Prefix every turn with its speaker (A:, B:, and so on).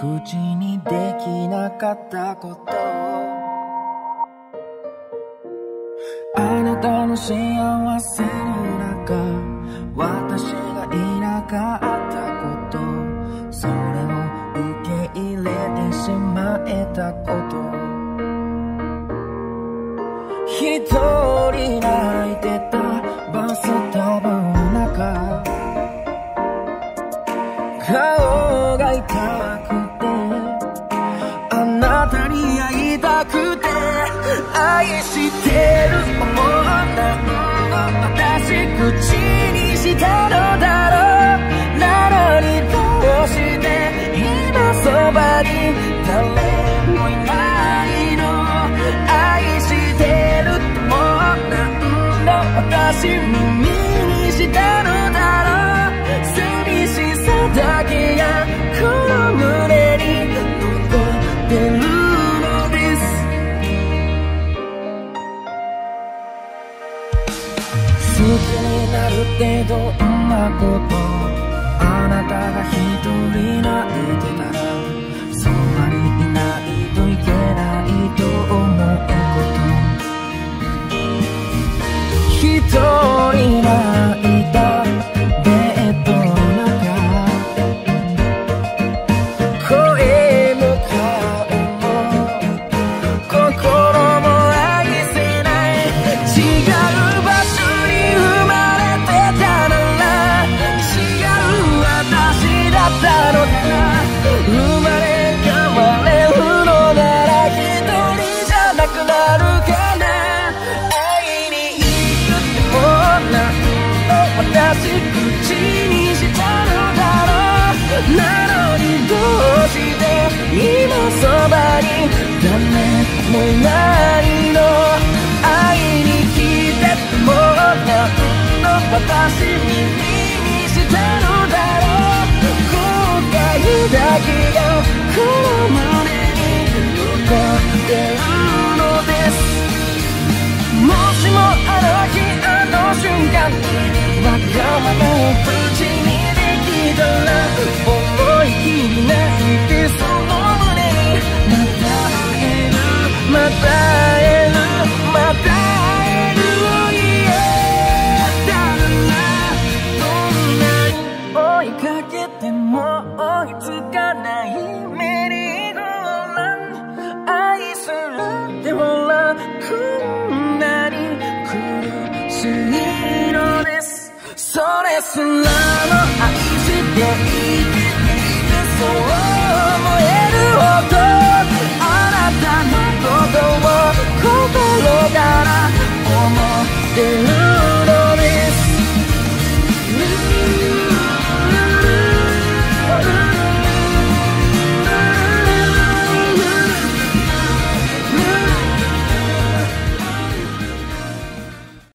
A: 口にできなかったこと、あなたの幸せの中、私がいなかったこと、それを受け入れてしまえたこと、一人泣いてたバスタブの中、顔が痛くてあなたに会いたくて、愛してる思ったの私口にしたのだろう。なのにどうして今そばに誰もいないの。愛してると思ったんだ私耳にしたのだろう。寂しさだけがこの胸に残ってるのです。好きになるってどんなこと、あなたが一人泣いてたらそばにいないといけないと思うこと、一人泣いたベッドの中、声も顔も心も愛せない、違う場所に生まれてたなら、違う私だったのかな。生まれ変われるのなら一人じゃなくなるかな。会いに行くってもなんの私口にしたのだろう。なのにどうして今そばに誰もいないの。会いに来てってもなんの私耳にしたのだろう。後悔だけがこの胸に残ってるのです。もしもあの日あの瞬間にわがままを口にできたら、思い切り泣いてその胸にまた会えるまた会えるまた会える言えたら、どんなに追いかけても追いつかないメリーゴーランド。愛するってほらこんなに苦しいのです。それすらも愛してい